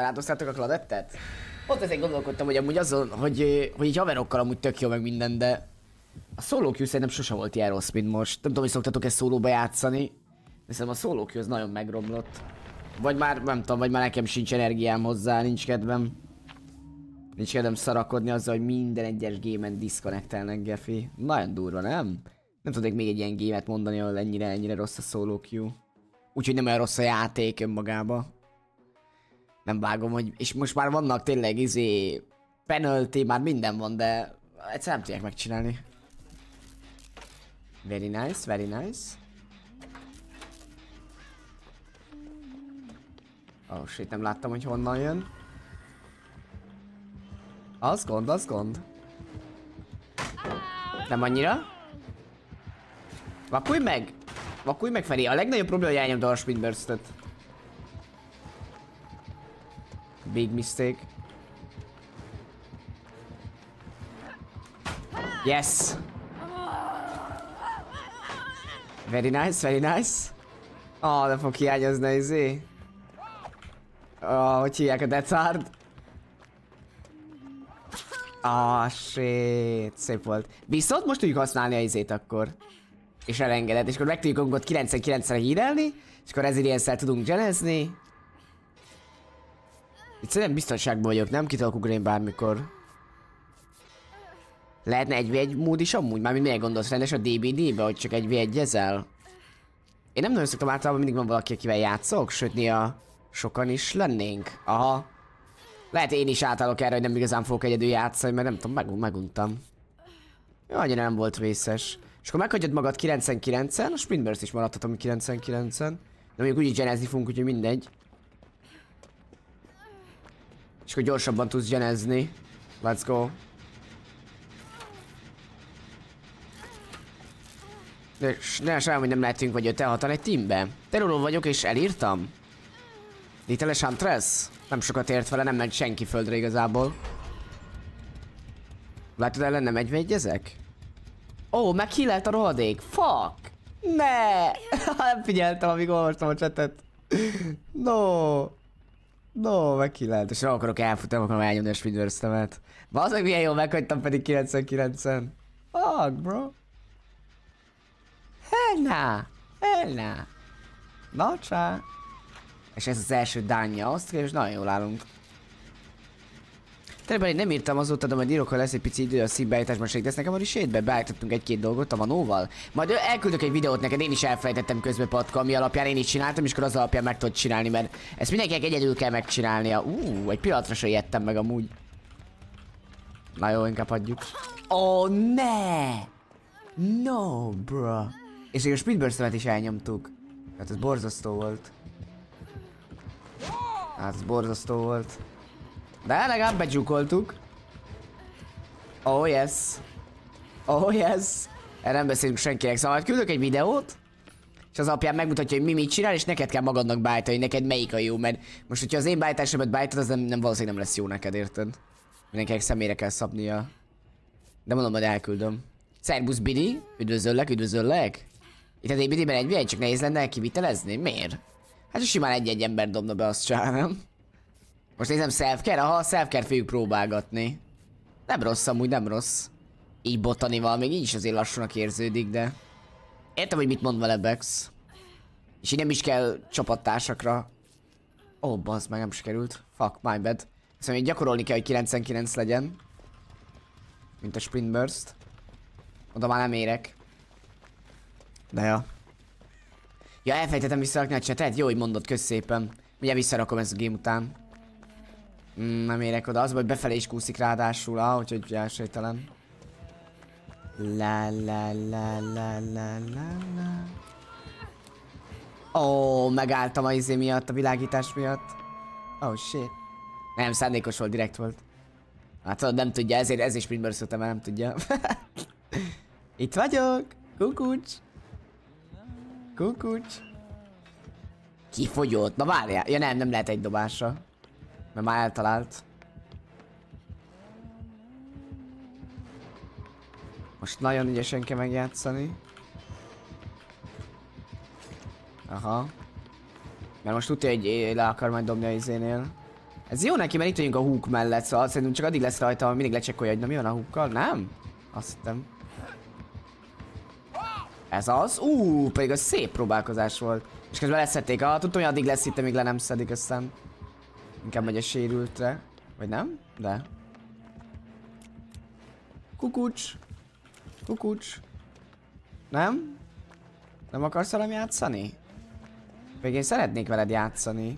Feláldoztátok a kladettet? Ott ezért gondolkodtam, hogy amúgy azon, hogy így haverokkal amúgy tök jó meg minden, de a solo queue szerintem sose volt ilyen rossz, mint most. Nem tudom, hogy szoktatok ezt szólóba játszani, de szerintem a solo queue az nagyon megromlott. Vagy már, nem tudom, vagy már nekem sincs energiám hozzá, nincs kedvem. Nincs kedvem szarakodni azzal, hogy minden egyes game-en disconnectelnek, Gefi. Nagyon durva, nem? Nem tudnék még egy ilyen gémet mondani, ahol ennyire rossz a solo queue. Úgyhogy nem olyan rossz a játék önmagába. Nem vágom, hogy... És most már vannak tényleg penalty, már minden van, de egyszer nem tudják megcsinálni. Very nice, very nice. Oh shit, nem láttam, hogy honnan jön. Az gond, az gond. Nem annyira. Vakulj meg! Vakulj meg, Feri! A legnagyobb probléma, hogy elnyomta a Spin Burst-öt. Big mistake. Yes! Very nice, very nice. Oh, nem fog hiányozni izé. Oh, hogy hívják a Death Hard? Ah, shit, szép volt. Viszont most tudjuk használni a izét akkor. És elengedett, és akkor meg tudjuk magunkat 99-re hírelni, és akkor Resilience-szel tudunk genezni. Itt szerintem biztonságban vagyok, nem? Ki tudok ugrani bármikor. Lehetne 1v1 mód is amúgy? Mármint miért gondolsz, rendes a DBD-be, hogy csak 1v1-ezel? Én nem nagyon szoktam, általában mindig van valaki, akivel játszok, sőt néha sokan is lennénk. Aha. Lehet én is átállok erre, hogy nem igazán fogok egyedül játszani, mert nem tudom, meguntam. Jó, annyira nem volt vészes. És akkor meghagyod magad 99-en, a Spin Burst is maradhatom 99-en. De mondjuk úgyis genezni fogunk, úgyhogy mindegy. És akkor gyorsabban tudsz genezni. Let's go. De sajnálom, hogy nem lehetünk vagy 5-6-an egy teambe. Terrorról vagyok és elírtam. Little Huntress? Nem sokat ért vele, nem megy senki földre igazából. Látod ellen nem ezek? Ó, meghílelt a rohadék. Fuck! Ne! Nem figyeltem, amíg olvastam a chatet. No! No, meghílelt. És nem akarok elfutni, nem akarom elnyomni a Spin Burst-emet. Bazdmeg milyen jól meghagytam pedig 99-en. Fuck, bro. Helna! Helna! Na csá! És ez az első dánja, azt és nagyon jól állunk. Tényleg én nem írtam azóta, de majd írok, ha lesz egy pici idő a szívbeállításban segítesz nekem a risétbe. Beállítottunk egy-két dolgot a Manóval. Majd elküldök egy videót neked, én is elfelejtettem közben, Patka, ami alapján én is csináltam, és akkor az alapján meg tudod csinálni, mert ezt mindenkinek egyedül kell megcsinálnia. Egy pillanatra se ijedtem meg amúgy. Na jó, inkább hagyjuk. Oh, ne! No, bro. És még a Spin Burst-emet is elnyomtuk. Hát ez borzasztó volt. Hát ez borzasztó volt. De legalább begyukoltuk. Oh yes. Oh yes. Erre nem beszélünk senkinek, szóval majd küldök egy videót. És az alapján megmutatja, hogy mi mit csinál, és neked kell magadnak beállítani, hogy neked melyik a jó, mert most, hogyha az én beállításomat beállítod, az nem valószínűleg nem lesz jó neked, érted? Mindenkinek személyre kell szabnia. De mondom, majd elküldöm. Szerbusz Bidi, üdvözöllek, üdvözöllek. Itt a DBD-ben 1v1, csak nehéz lenne kivitelezni? Miért? Hát simán egy-egy ember dobna be, azt csinálom. Most nézem self-care? Aha, self-care fogjuk próbálgatni. Nem rossz amúgy, nem rossz. Így botanival, még így is azért lassanak érződik, de... Értem, hogy mit mond vele Bex. És így nem is kell csapattársakra. Ó, bazd meg, nem sikerült. Fuck, my bad. Szóval még gyakorolni kell, hogy 99 legyen. Mint a Spin Burst. Oda már nem érek. De ja. Ja, elfejtettem visszarakni a chatet? Jó, hogy mondod, kösz szépen. Mindjárt visszarakom ezt a game után. Nem érek oda, az, hogy befelé is kúszik ráadásul, úgyhogy elsőtelen. La la la la la la la. Ó, megálltam a izé miatt, a világítás miatt. Oh shit. Nem, szándékos volt, direkt volt. Hát tudod, nem tudja, ezért Spin Burst-ötem, mert nem tudja. Itt vagyok! Kukucs! Kukucs! Kifogyott? Na várjál! Ja nem lehet egy dobásra. Mert már eltalált. Most nagyon ügyesen kell megjátszani. Aha. Mert most tudja, hogy le akar majd dobni a izénél. Ez jó neki, mert itt vagyunk a húk mellett, szóval szerintem csak addig lesz rajta, hogy mindig lecsekkolja, hogy na mi van a húkkal, nem? Azt hittem. Ez az? Pedig az szép próbálkozás volt. És közben leszették, tudtam, hogy addig lesz itt, még le nem szedik, aztán inkább megy a sérültre. Vagy nem? De. Kukucs. Kukucs. Nem? Nem akarsz velem játszani? Még én szeretnék veled játszani.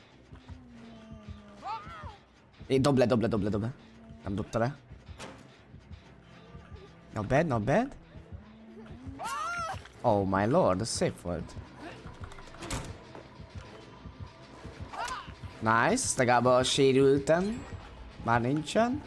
Dob le. Nem dobta le. Not bad, not bad. Oh my lord, ez szép volt. Nice, legalább sérültem. Már nincsen.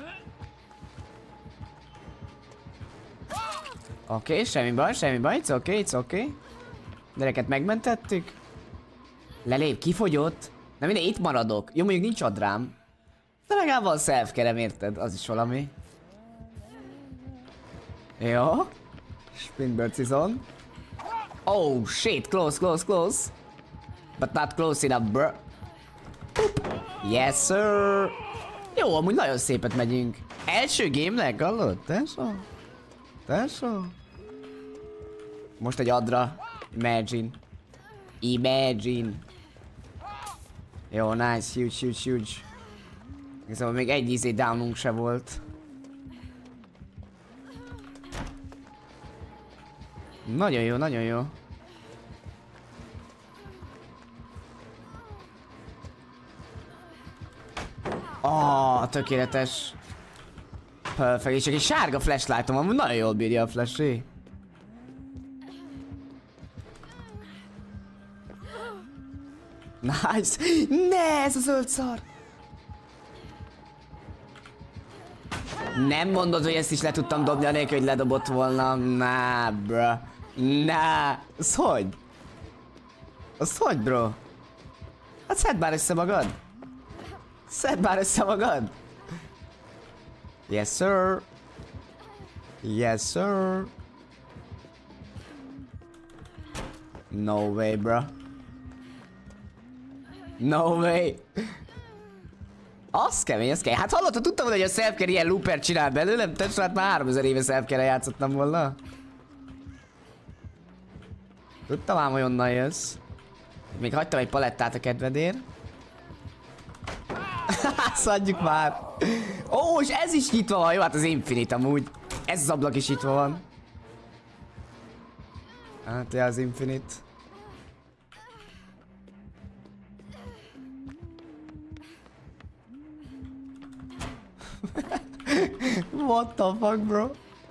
Oké, semmi baj, it's okay. Gyereket megmentettük. Lelép, kifogyott. Na minden, itt maradok. Jó, mondjuk nincs adrám. De legalább van self-kerem, érted? Az is valami. Jó. Spinbirds is on. Oh shit, close. But not close enough, bro. Yes, sir. Jó, amúgy nagyon szépet megyünk. Első game-nek, hallod? Tesó. Most egy adra. Imagine. Jó, nice, huge. Szóval még egy downunk se volt. Nagyon jó. Tökéletes. Perfect, és csak egy sárga flashlightom van, nagyon jól bírja a flashy. Nice! Ne, ez a zöld szar! Nem mondod, hogy ezt is le tudtam dobni, anélkül, hogy ledobott volna. Nah, bro. Nah. Az hogy, bro? Hát szedd már össze magad. Yes, sir. No way, bro. No way. Az kemény. Hát hallottad, tudtam, hogy a self-care ilyen looper csinál belőlem? Tehát hát már 3000 éve self-care-re játszottam volna. Tudtam ám, hogy onnan jössz. Még hagytam egy palettát a kedvedért. Szadjuk már. És ez is nyitva van. Jó, hát az Infinite amúgy. Ez az ablak is nyitva van. Hát ja, az Infinite. What the fuck, bro?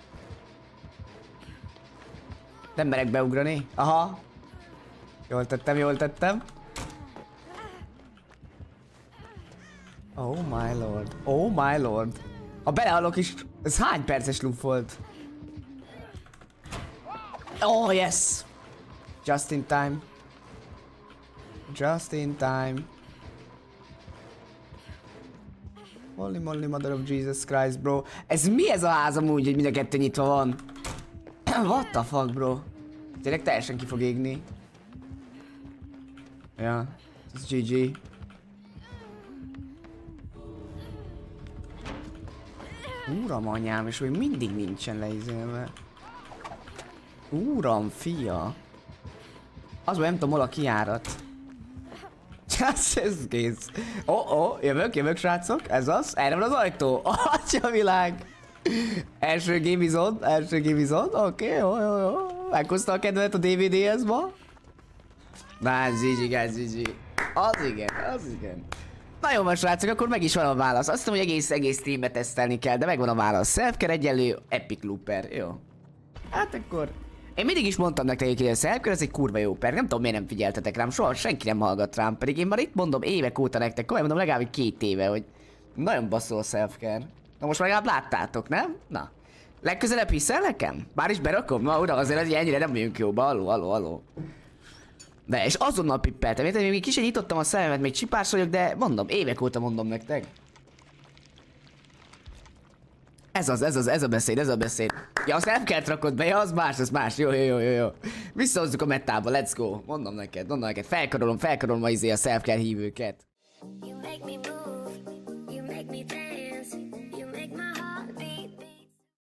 Nem merek beugrani. Aha. Jól tettem. Oh my lord. Ha belehalok is, ez hány perces loop volt? Oh yes! Just in time. Holy moly, mother of Jesus Christ, bro. Ez mi ez a ház amúgy, hogy mind a kettő nyitva van? What the fuck, bro? Tényleg teljesen ki fog égni. Ja, ez GG. Uram anyám, és még mindig nincsen leizélve. Uram, fia. Az nem tudom, hol a kijárat. Ez kész. Jövök, srácok. Ez az. Erre van az ajtó. Atya világ. Első game is on. Oké, jó. Meghozta a kedvedet a DVD-hez ma? Na, GG. Az igen. Na jó van, srácok, akkor meg is van a válasz. Azt hiszem, hogy egész streambe tesztelni kell, de megvan a válasz. Self-care egyenlő Epic Looper. Jó. Hát akkor... Én mindig is mondtam nektek, hogy a self-care ez egy kurva jó per. Nem tudom, miért nem figyeltetek rám, soha senki nem hallgat rám. Pedig én már itt mondom évek óta nektek, komolyan mondom legalább 2 éve, hogy nagyon baszol a self-care. Na most már legalább láttátok, nem? Na. Legközelebb hiszel nekem? Bár is berakom? Na uram, azért hogy ennyire nem vagyunk jóba. Aló. De és azonnal pippeltem, érted? Még kicsit nyitottam a szememet, még csipás vagyok, de mondom, évek óta mondom nektek. Ez a beszéd. Ja, azt nem kell rakod be, ja, az más. Jó. Visszahozzuk a metába, let's go. Mondom neked, felkarolom a self-care hívőket. make me move, you make me dance.